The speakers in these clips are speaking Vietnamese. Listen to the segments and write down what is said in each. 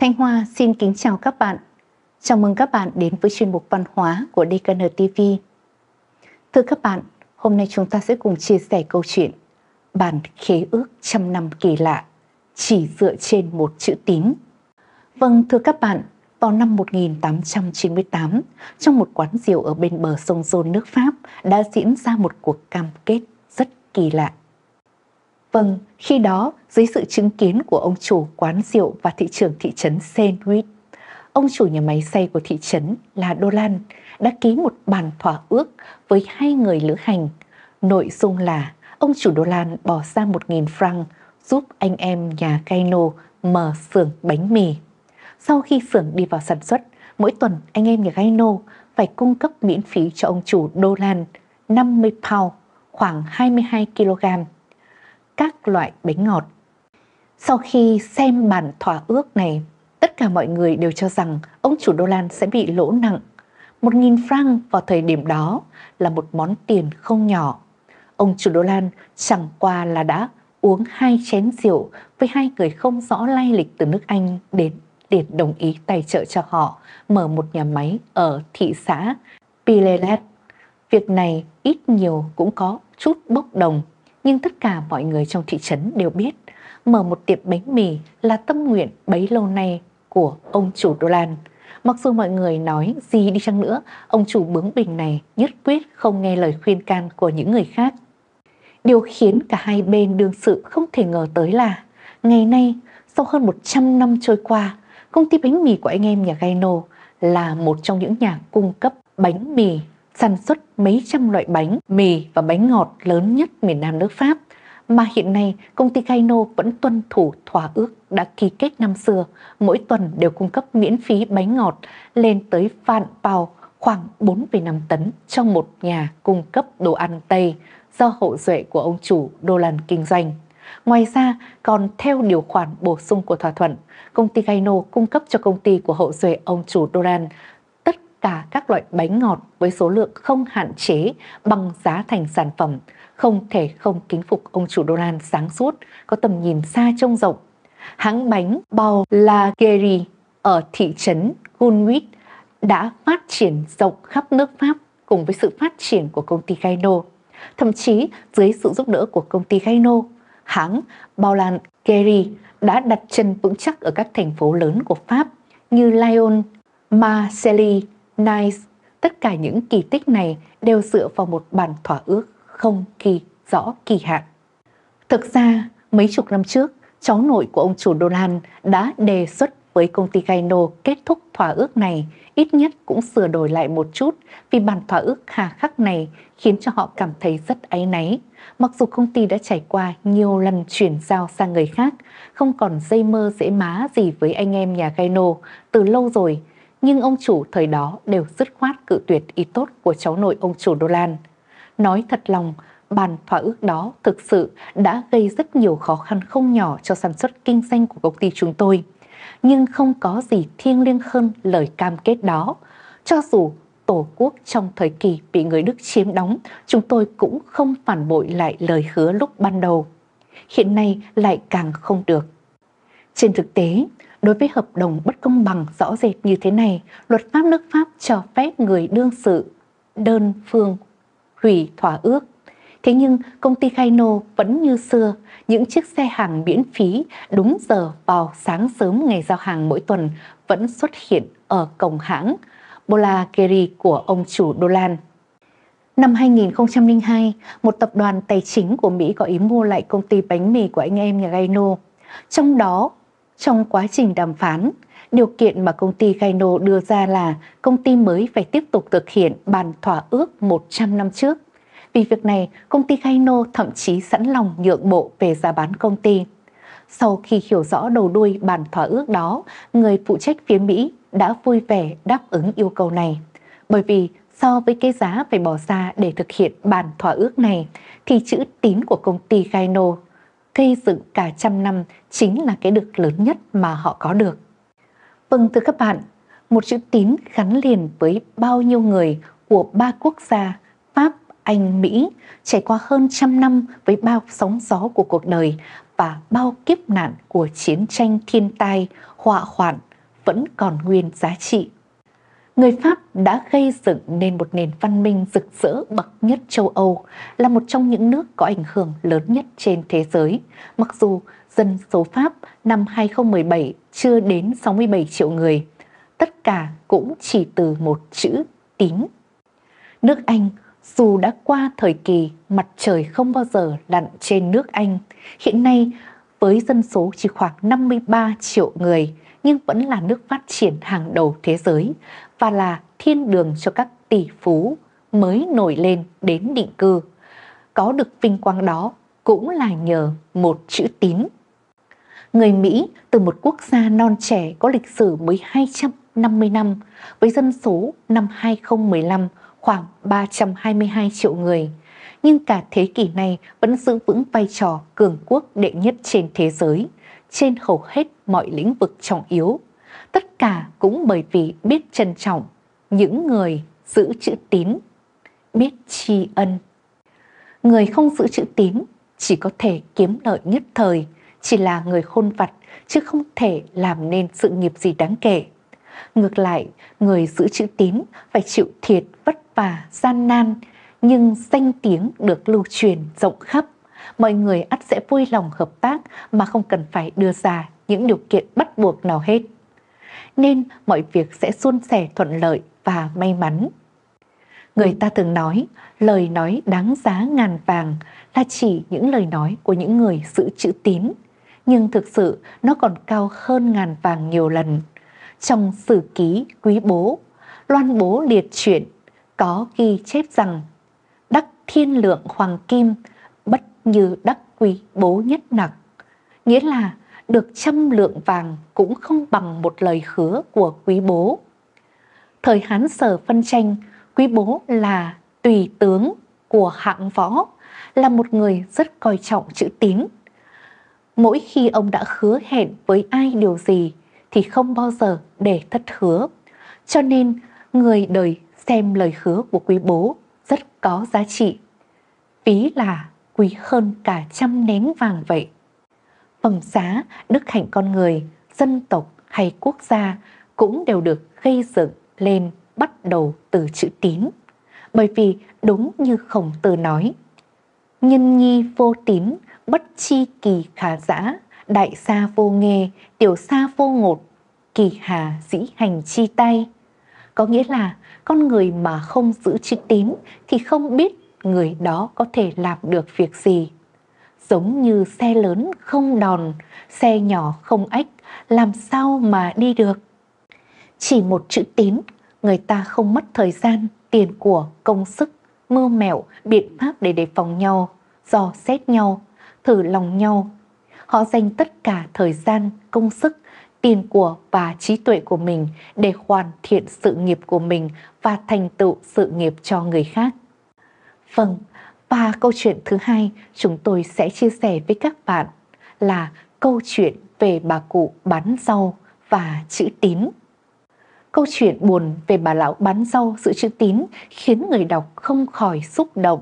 Thanh Hoa xin kính chào các bạn. Chào mừng các bạn đến với chuyên mục văn hóa của DKN TV. Thưa các bạn, hôm nay chúng ta sẽ cùng chia sẻ câu chuyện Bản khế ước trăm năm kỳ lạ chỉ dựa trên một chữ tín. Vâng, thưa các bạn, vào năm 1898, trong một quán rượu ở bên bờ sông Rhône nước Pháp đã diễn ra một cuộc cam kết rất kỳ lạ. Vâng, khi đó, dưới sự chứng kiến của ông chủ quán rượu và thị trưởng thị trấn Saint-Louis, ông chủ nhà máy xay của thị trấn là Dolan đã ký một bản thỏa ước với hai người lữ hành. Nội dung là ông chủ Dolan bỏ ra 1.000 franc giúp anh em nhà Gaino mở xưởng bánh mì. Sau khi xưởng đi vào sản xuất, mỗi tuần anh em nhà Gaino phải cung cấp miễn phí cho ông chủ Dolan 50 pound, khoảng 22 kg, các loại bánh ngọt. Sau khi xem bản thỏa ước này, tất cả mọi người đều cho rằng ông chủ Dolan sẽ bị lỗ nặng. 1.000 franc vào thời điểm đó là một món tiền không nhỏ. Ông chủ Dolan chẳng qua là đã uống 2 chén rượu với hai người không rõ lai lịch từ nước Anh đến để đồng ý tài trợ cho họ mở một nhà máy ở thị xã Pilelet. Việc này ít nhiều cũng có chút bốc đồng, nhưng tất cả mọi người trong thị trấn đều biết mở một tiệm bánh mì là tâm nguyện bấy lâu nay của ông chủ Dolan. Mặc dù mọi người nói gì đi chăng nữa, ông chủ bướng bỉnh này nhất quyết không nghe lời khuyên can của những người khác. Điều khiến cả hai bên đương sự không thể ngờ tới là ngày nay, sau hơn 100 năm trôi qua, công ty bánh mì của anh em nhà Gaino là một trong những nhà cung cấp bánh mì, sản xuất mấy trăm loại bánh mì và bánh ngọt lớn nhất miền Nam nước Pháp, mà hiện nay công ty Gaino vẫn tuân thủ thỏa ước đã ký kết năm xưa, mỗi tuần đều cung cấp miễn phí bánh ngọt lên tới vạn pound, khoảng 4,5 tấn cho một nhà cung cấp đồ ăn Tây do hậu duệ của ông chủ Dolan kinh doanh. Ngoài ra, còn theo điều khoản bổ sung của thỏa thuận, công ty Gaino cung cấp cho công ty của hậu duệ ông chủ Dolan tất cả các loại bánh ngọt với số lượng không hạn chế bằng giá thành sản phẩm. Không thể không kính phục ông chủ Dolan sáng suốt, có tầm nhìn xa trông rộng. Hãng bánh Boulangerie ở thị trấn Gunwit đã phát triển rộng khắp nước Pháp cùng với sự phát triển của công ty Gaino. Thậm chí dưới sự giúp đỡ của công ty Gaino, hãng Boulangerie đã đặt chân vững chắc ở các thành phố lớn của Pháp như Lyon, Marseille, Nice. Tất cả những kỳ tích này đều dựa vào một bản thỏa ước không ghi rõ kỳ hạn. Thực ra, mấy chục năm trước, cháu nội của ông chủ Dolan đã đề xuất với công ty Gaino kết thúc thỏa ước này, ít nhất cũng sửa đổi lại một chút, vì bản thỏa ước hà khắc này khiến cho họ cảm thấy rất áy náy. Mặc dù công ty đã trải qua nhiều lần chuyển giao sang người khác, không còn dây mơ dễ má gì với anh em nhà Gaino từ lâu rồi, nhưng ông chủ thời đó đều dứt khoát cự tuyệt ý tốt của cháu nội ông chủ Dolan. Nói thật lòng, bản thỏa ước đó thực sự đã gây rất nhiều khó khăn không nhỏ cho sản xuất kinh doanh của công ty chúng tôi. Nhưng không có gì thiêng liêng hơn lời cam kết đó. Cho dù Tổ quốc trong thời kỳ bị người Đức chiếm đóng, chúng tôi cũng không phản bội lại lời hứa lúc ban đầu. Hiện nay lại càng không được. Trên thực tế, đối với hợp đồng bất công bằng rõ rệt như thế này, luật pháp nước Pháp cho phép người đương sự đơn phương hủy thỏa ước. Thế nhưng công ty Gaino vẫn như xưa, những chiếc xe hàng miễn phí đúng giờ vào sáng sớm ngày giao hàng mỗi tuần vẫn xuất hiện ở cổng hãng Boulangerie của ông chủ Dolan. Năm 2002, một tập đoàn tài chính của Mỹ có ý mua lại công ty bánh mì của anh em nhà Gaino. Trong đó, trong quá trình đàm phán, điều kiện mà công ty Gaino đưa ra là công ty mới phải tiếp tục thực hiện bản thỏa ước 100 năm trước. Vì việc này, công ty Gaino thậm chí sẵn lòng nhượng bộ về giá bán công ty. Sau khi hiểu rõ đầu đuôi bản thỏa ước đó, người phụ trách phía Mỹ đã vui vẻ đáp ứng yêu cầu này. Bởi vì so với cái giá phải bỏ ra để thực hiện bản thỏa ước này, thì chữ tín của công ty Gaino gây dựng cả trăm năm chính là cái được lớn nhất mà họ có được. Vâng, thưa các bạn, một chữ tín gắn liền với bao nhiêu người của ba quốc gia Pháp, Anh, Mỹ trải qua hơn 100 năm với bao sóng gió của cuộc đời và bao kiếp nạn của chiến tranh, thiên tai, họa hoạn, vẫn còn nguyên giá trị. Người Pháp đã gây dựng nên một nền văn minh rực rỡ bậc nhất châu Âu, là một trong những nước có ảnh hưởng lớn nhất trên thế giới, mặc dù dân số Pháp năm 2017 chưa đến 67 triệu người, tất cả cũng chỉ từ một chữ tín. Nước Anh dù đã qua thời kỳ mặt trời không bao giờ lặn trên nước Anh, hiện nay với dân số chỉ khoảng 53 triệu người nhưng vẫn là nước phát triển hàng đầu thế giới và là thiên đường cho các tỷ phú mới nổi lên đến định cư. Có được vinh quang đó cũng là nhờ một chữ tín. Người Mỹ từ một quốc gia non trẻ có lịch sử mới 250 năm, với dân số năm 2015 khoảng 322 triệu người, nhưng cả thế kỷ này vẫn giữ vững vai trò cường quốc đệ nhất trên thế giới, trên hầu hết mọi lĩnh vực trọng yếu. Tất cả cũng bởi vì biết trân trọng những người giữ chữ tín, biết tri ân. Người không giữ chữ tín chỉ có thể kiếm lợi nhất thời, chỉ là người khôn vặt chứ không thể làm nên sự nghiệp gì đáng kể. Ngược lại, người giữ chữ tín phải chịu thiệt vất vả gian nan, nhưng danh tiếng được lưu truyền rộng khắp. Mọi người ắt sẽ vui lòng hợp tác mà không cần phải đưa ra những điều kiện bắt buộc nào hết. Nên mọi việc sẽ suôn sẻ thuận lợi và may mắn. Người ta thường nói, lời nói đáng giá ngàn vàng là chỉ những lời nói của những người giữ chữ tín. Nhưng thực sự nó còn cao hơn ngàn vàng nhiều lần. Trong sử ký Quý Bố, Loan Bố liệt truyện có ghi chép rằng: đắc thiên lượng hoàng kim, bất như đắc Quý Bố nhất nặc. Nghĩa là được 100 lượng vàng cũng không bằng một lời hứa của Quý Bố. Thời Hán Sở phân tranh, Quý Bố là tùy tướng của hạng võ, là một người rất coi trọng chữ tín. Mỗi khi ông đã hứa hẹn với ai điều gì thì không bao giờ để thất hứa. Cho nên người đời xem lời hứa của Quý Bố rất có giá trị, ví là quý hơn cả 100 nén vàng vậy. Phẩm giá, đức hạnh con người, dân tộc hay quốc gia cũng đều được gây dựng lên bắt đầu từ chữ tín. Bởi vì đúng như Khổng Tử nói: nhân nhi vô tín, bất chi kỳ khả dã, đại sa vô nghê, tiểu sa vô ngột, kỳ hà dĩ hành chi tay. Có nghĩa là con người mà không giữ chữ tín thì không biết người đó có thể làm được việc gì. Giống như xe lớn không đòn, xe nhỏ không ếch, làm sao mà đi được. Chỉ một chữ tín, người ta không mất thời gian, tiền của, công sức, mưu mẹo, biện pháp để đề phòng nhau, dò xét nhau, thử lòng nhau. Họ dành tất cả thời gian, công sức, tiền của và trí tuệ của mình để hoàn thiện sự nghiệp của mình và thành tựu sự nghiệp cho người khác. Vâng, và câu chuyện thứ hai chúng tôi sẽ chia sẻ với các bạn là câu chuyện về bà cụ bán rau và chữ tín. Câu chuyện buồn về bà lão bán rau giữ chữ tín khiến người đọc không khỏi xúc động.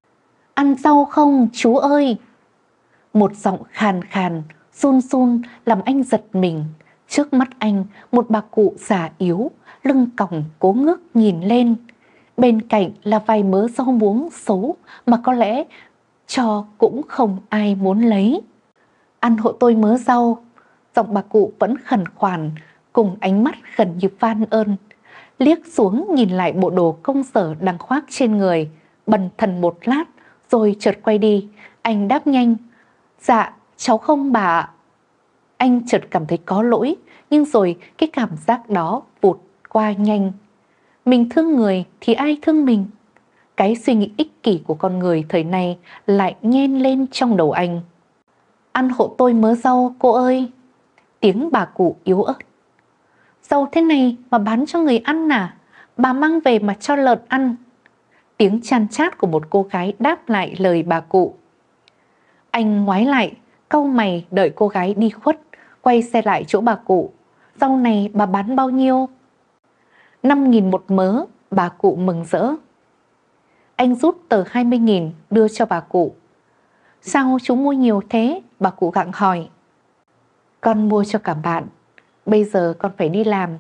Ăn rau không chú ơi? Một giọng khàn khàn, run run làm anh giật mình. Trước mắt anh, một bà cụ già yếu, lưng còng cố ngước nhìn lên. Bên cạnh là vài mớ rau muống xấu mà có lẽ cho cũng không ai muốn lấy. Ăn hộ tôi mớ rau. Giọng bà cụ vẫn khẩn khoản, cùng ánh mắt gần như van ơn. Liếc xuống nhìn lại bộ đồ công sở đang khoác trên người, bần thần một lát rồi chợt quay đi. Anh đáp nhanh: dạ, cháu không bà ạ. Anh chợt cảm thấy có lỗi, nhưng rồi cái cảm giác đó vụt qua nhanh. Mình thương người thì ai thương mình? Cái suy nghĩ ích kỷ của con người thời này lại nhen lên trong đầu anh. Ăn hộ tôi mớ rau cô ơi. Tiếng bà cụ yếu ớt. Rau thế này mà bán cho người ăn à? Bà mang về mà cho lợn ăn. Tiếng chan chát của một cô gái đáp lại lời bà cụ. Anh ngoái lại, cau mày đợi cô gái đi khuất, quay xe lại chỗ bà cụ. Rau này bà bán bao nhiêu? 5.000 một mớ, bà cụ mừng rỡ. Anh rút tờ 20.000 đưa cho bà cụ. Sao chú mua nhiều thế? Bà cụ gặng hỏi. Con mua cho cả bạn. Bây giờ con phải đi làm.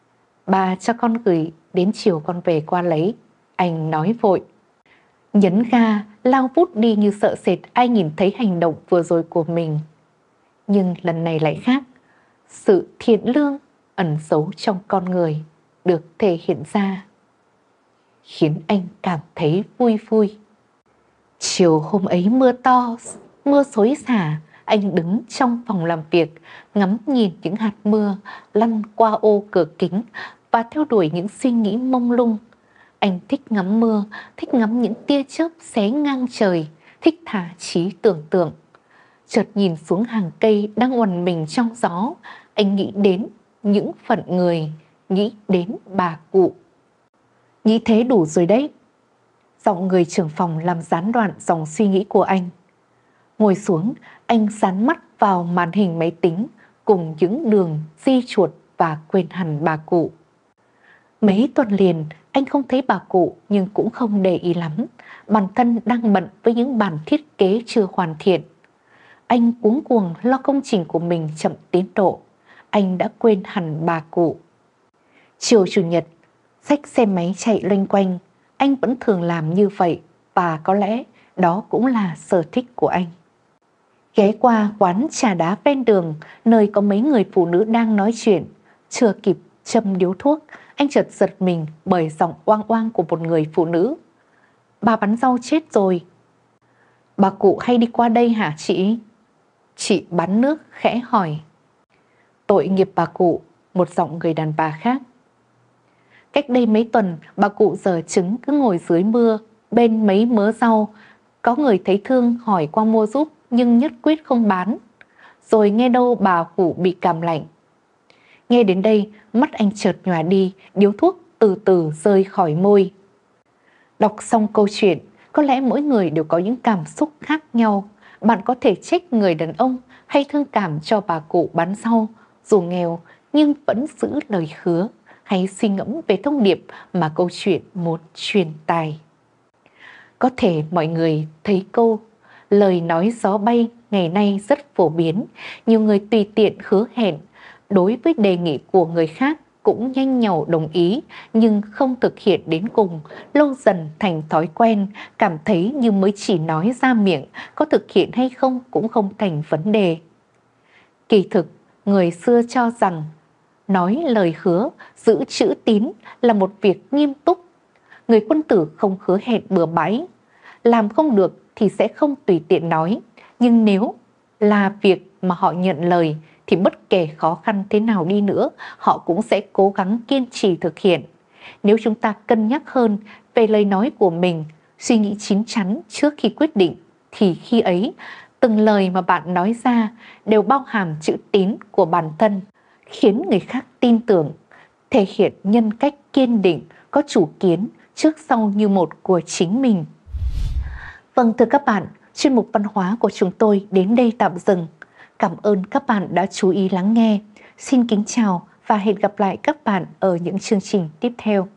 Bà cho con gửi, đến chiều con về qua lấy, anh nói vội. Nhấn ga, lao vút đi như sợ sệt ai nhìn thấy hành động vừa rồi của mình. Nhưng lần này lại khác. Sự thiện lương ẩn giấu trong con người được thể hiện ra, khiến anh cảm thấy vui vui. Chiều hôm ấy mưa to, mưa xối xả, anh đứng trong phòng làm việc, ngắm nhìn những hạt mưa lăn qua ô cửa kính và theo đuổi những suy nghĩ mông lung. Anh thích ngắm mưa, thích ngắm những tia chớp xé ngang trời, thích thả trí tưởng tượng. Chợt nhìn xuống hàng cây đang uằn mình trong gió, anh nghĩ đến những phận người, nghĩ đến bà cụ. Nghĩ thế đủ rồi đấy. Giọng người trưởng phòng làm gián đoạn dòng suy nghĩ của anh. Ngồi xuống, anh dán mắt vào màn hình máy tính cùng những đường di chuột và quên hẳn bà cụ. Mấy tuần liền anh không thấy bà cụ nhưng cũng không để ý lắm. Bản thân đang bận với những bản thiết kế chưa hoàn thiện. Anh cuống cuồng lo công trình của mình chậm tiến độ. Anh đã quên hẳn bà cụ. Chiều Chủ nhật, xách xe máy chạy loanh quanh. Anh vẫn thường làm như vậy và có lẽ đó cũng là sở thích của anh. Ghé qua quán trà đá ven đường, nơi có mấy người phụ nữ đang nói chuyện. Chưa kịp châm điếu thuốc, anh chợt giật mình bởi giọng oang oang của một người phụ nữ. Bà bán rau chết rồi. Bà cụ hay đi qua đây hả chị? Chị bán nước khẽ hỏi. Tội nghiệp bà cụ, một giọng người đàn bà khác. Cách đây mấy tuần, bà cụ dở trứng cứ ngồi dưới mưa, bên mấy mớ rau. Có người thấy thương hỏi qua mua giúp nhưng nhất quyết không bán. Rồi nghe đâu bà cụ bị cảm lạnh. Nghe đến đây, mắt anh chợt nhòa đi, điếu thuốc từ từ rơi khỏi môi. Đọc xong câu chuyện, có lẽ mỗi người đều có những cảm xúc khác nhau. Bạn có thể trách người đàn ông hay thương cảm cho bà cụ bán rau, dù nghèo nhưng vẫn giữ lời hứa, hay suy ngẫm về thông điệp mà câu chuyện muốn truyền tải. Có thể mọi người thấy câu lời nói gió bay ngày nay rất phổ biến, nhiều người tùy tiện hứa hẹn, đối với đề nghị của người khác cũng nhanh nhảu đồng ý nhưng không thực hiện đến cùng, lâu dần thành thói quen, cảm thấy như mới chỉ nói ra miệng, có thực hiện hay không cũng không thành vấn đề. Kỳ thực, người xưa cho rằng nói lời hứa, giữ chữ tín là một việc nghiêm túc. Người quân tử không hứa hẹn bừa bãi, làm không được thì sẽ không tùy tiện nói. Nhưng nếu là việc mà họ nhận lời thì bất kể khó khăn thế nào đi nữa, họ cũng sẽ cố gắng kiên trì thực hiện. Nếu chúng ta cân nhắc hơn về lời nói của mình, suy nghĩ chín chắn trước khi quyết định, thì khi ấy, từng lời mà bạn nói ra đều bao hàm chữ tín của bản thân, khiến người khác tin tưởng, thể hiện nhân cách kiên định, có chủ kiến trước sau như một của chính mình. Vâng, thưa các bạn, chuyên mục văn hóa của chúng tôi đến đây tạm dừng. Cảm ơn các bạn đã chú ý lắng nghe. Xin kính chào và hẹn gặp lại các bạn ở những chương trình tiếp theo.